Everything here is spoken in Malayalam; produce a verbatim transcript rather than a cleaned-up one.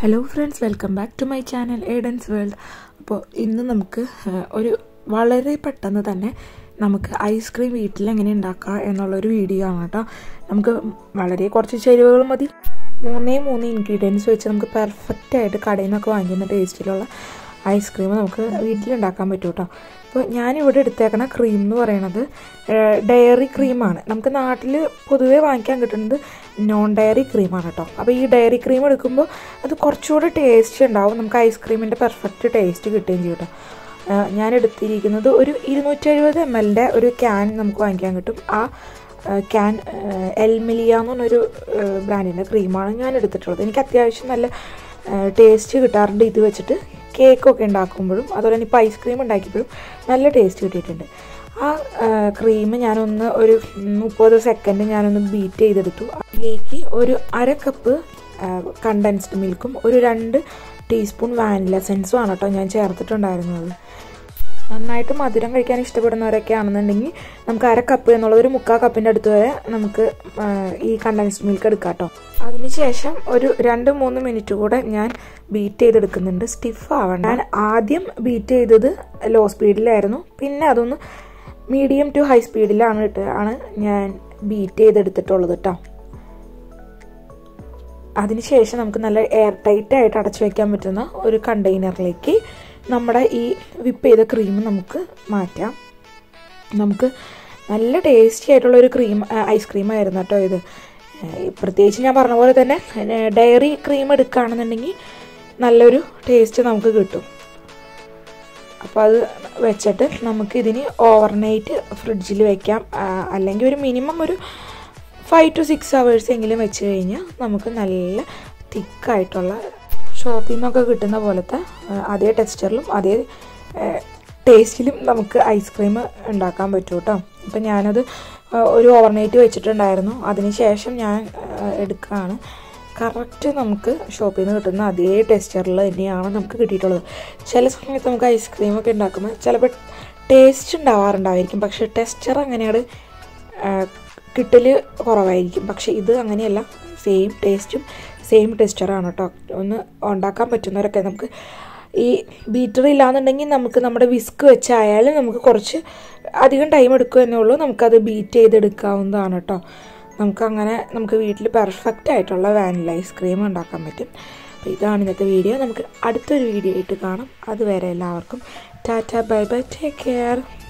Hello friends, welcome back to my channel Aiden's World. അപ്പോൾ ഇന്ന് നമുക്ക് ഒരു വളരെ പെട്ടെന്ന് തന്നെ നമുക്ക് ഐസ്ക്രീം വീട്ടിൽ എങ്ങനെ ഉണ്ടാക്കാം എന്നുള്ളൊരു വീഡിയോ ആണ് കേട്ടോ. നമുക്ക് വളരെ കുറച്ച് ചേരുവകൾ മതി. മൂന്നേ മൂന്ന് ഇൻഗ്രീഡിയൻസ് വെച്ച് നമുക്ക് പെർഫെക്റ്റ് ആയിട്ട് കടയിൽ നിന്നൊക്കെ വാങ്ങിക്കുന്ന ടേസ്റ്റിലുള്ള ഐസ്ക്രീം നമുക്ക് വീട്ടിലുണ്ടാക്കാൻ പറ്റും കേട്ടോ. അപ്പോൾ ഞാനിവിടെ എടുത്തേക്കണ ക്രീം എന്ന് പറയുന്നത് ഡയറി ക്രീമാണ്. നമുക്ക് നാട്ടിൽ പൊതുവേ വാങ്ങിക്കാൻ കിട്ടുന്നത് നോൺ ഡയറി ക്രീമാണ് കേട്ടോ. അപ്പോൾ ഈ ഡയറി ക്രീം എടുക്കുമ്പോൾ അത് കുറച്ചുകൂടി ടേസ്റ്റ് ഉണ്ടാവും, നമുക്ക് ഐസ്ക്രീമിൻ്റെ പെർഫെക്റ്റ് ടേസ്റ്റ് കിട്ടുകയും ചെയ്യും കേട്ടോ. ഞാൻ എടുത്തിരിക്കുന്നത് ഒരു ഇരുന്നൂറ്റി എഴുപത് എം എല്ലിൻ്റെ ഒരു ക്യാൻ നമുക്ക് വാങ്ങിക്കാൻ കിട്ടും. ആ ക്യാൻ എൽമിലിയ എന്ന് പറഞ്ഞൊരു ബ്രാൻഡിൻ്റെ ക്രീമാണ് ഞാൻ എടുത്തിട്ടുള്ളത്. എനിക്ക് അത്യാവശ്യം നല്ല ടേസ്റ്റ് കിട്ടാറുണ്ട് ഇത് വെച്ചിട്ട്. കേക്കൊക്കെ ഉണ്ടാക്കുമ്പോഴും അതുപോലെ തന്നെ ഇപ്പോൾ ഐസ്ക്രീം ഉണ്ടാക്കിയപ്പോഴും നല്ല ടേസ്റ്റ് കിട്ടിയിട്ടുണ്ട്. ആ ക്രീം ഞാനൊന്ന് ഒരു മുപ്പത് സെക്കൻഡ് ഞാനൊന്ന് ബീറ്റ് ചെയ്തെടുത്തു. അതിലേക്ക് ഒരു അര കപ്പ് കണ്ടൻസ്ഡ് മിൽക്കും ഒരു രണ്ട് ടീസ്പൂൺ വാനില എസൻസും ആണ് കേട്ടോ ഞാൻ ചേർത്തിട്ടുണ്ടായിരുന്നത്. നന്നായിട്ട് മധുരം കഴിക്കാൻ ഇഷ്ടപ്പെടുന്നവരൊക്കെ ആണെന്നുണ്ടെങ്കിൽ നമുക്ക് അര കപ്പ് എന്നുള്ളത് ഒരു മുക്കാൽ കപ്പിൻ്റെ അടുത്ത് വരെ നമുക്ക് ഈ കണ്ടൻസ്ഡ് മിൽക്ക് എടുക്കാം കേട്ടോ. അതിനുശേഷം ഒരു രണ്ട് മൂന്ന് മിനിറ്റ് കൂടെ ഞാൻ ബീറ്റ് ചെയ്തെടുക്കുന്നുണ്ട്, സ്റ്റിഫ് ആവണ്ട. ഞാൻ ആദ്യം ബീറ്റ് ചെയ്തത് ലോ സ്പീഡിലായിരുന്നു, പിന്നെ അതൊന്ന് മീഡിയം ടു ഹൈ സ്പീഡിലാണ് ഇട്ട് ആണ് ഞാൻ ബീറ്റ് ചെയ്തെടുത്തിട്ടുള്ളത് കേട്ടോ. അതിനുശേഷം നമുക്ക് നല്ല എയർ ടൈറ്റ് ആയിട്ട് അടച്ചു വയ്ക്കാൻ പറ്റുന്ന ഒരു കണ്ടെയ്നറിലേക്ക് നമ്മുടെ ഈ വിപ്പ് ചെയ്ത ക്രീം നമുക്ക് മാറ്റാം. നമുക്ക് നല്ല ടേസ്റ്റി ആയിട്ടുള്ളൊരു ക്രീം ഐസ്ക്രീമായിരുന്നു കേട്ടോ ഇത്. പ്രത്യേകിച്ച് ഞാൻ പറഞ്ഞ പോലെ തന്നെ ഡയറി ക്രീം എടുക്കുകയാണെന്നുണ്ടെങ്കിൽ നല്ലൊരു ടേസ്റ്റ് നമുക്ക് കിട്ടും. അപ്പോൾ അത് വെച്ചിട്ട് നമുക്കിതിന് ഓവർനൈറ്റ് ഫ്രിഡ്ജിൽ വയ്ക്കാം, അല്ലെങ്കിൽ ഒരു മിനിമം ഒരു ഫൈവ് ടു സിക്സ് അവേഴ്സ് എങ്കിലും വെച്ച് കഴിഞ്ഞാൽ നമുക്ക് നല്ല തിക്കായിട്ടുള്ള ഷോപ്പിൽ നിന്നൊക്കെ കിട്ടുന്ന പോലത്തെ അതേ ടെക്സ്ചറിലും അതേ ടേസ്റ്റിലും നമുക്ക് ഐസ്ക്രീം ഉണ്ടാക്കാൻ പറ്റും കേട്ടോ. അപ്പം ഞാനത് ഒരു ഓവർനൈറ്റ് വെച്ചിട്ടുണ്ടായിരുന്നു. അതിന് ശേഷം ഞാൻ എടുക്കുകയാണ്. കറക്റ്റ് നമുക്ക് ഷോപ്പിൽ നിന്ന് കിട്ടുന്ന അതേ ടെക്സ്ചറിൽ തന്നെയാണ് നമുക്ക് കിട്ടിയിട്ടുള്ളത്. ചില സമയത്ത് നമുക്ക് ഐസ്ക്രീമൊക്കെ ഉണ്ടാക്കുമ്പോൾ ചിലപ്പോൾ ടേസ്റ്റ് ഉണ്ടാവാറുണ്ടായിരിക്കും, പക്ഷേ ടെക്സ്ചർ അങ്ങനെയാണ് കിട്ടൽ കുറവായിരിക്കും. പക്ഷേ ഇത് അങ്ങനെയല്ല, സെയിം ടേസ്റ്റും സെയിം ടെക്സ്ചറാണ് കേട്ടോ. ഒന്ന് ഉണ്ടാക്കാൻ പറ്റുന്നവരൊക്കെ നമുക്ക് ഈ ബീറ്റർ ഇല്ലാന്നുണ്ടെങ്കിൽ നമുക്ക് നമ്മുടെ വിസ്ക് വെച്ചായാലും നമുക്ക് കുറച്ച് അധികം ടൈം എടുക്കും എന്നേ ഉള്ളൂ, നമുക്കത് ബീറ്റ് ചെയ്തെടുക്കാവുന്നതാണ് കേട്ടോ. നമുക്കങ്ങനെ നമുക്ക് വീട്ടിൽ പെർഫെക്റ്റ് ആയിട്ടുള്ള വാനില ഐസ്ക്രീം ഉണ്ടാക്കാൻ പറ്റും. അപ്പോൾ ഇതാണ് ഇന്നത്തെ വീഡിയോ. നമുക്ക് അടുത്തൊരു വീഡിയോ ആയിട്ട് കാണാം. അതുവരെ എല്ലാവർക്കും tata, bye bye, take care.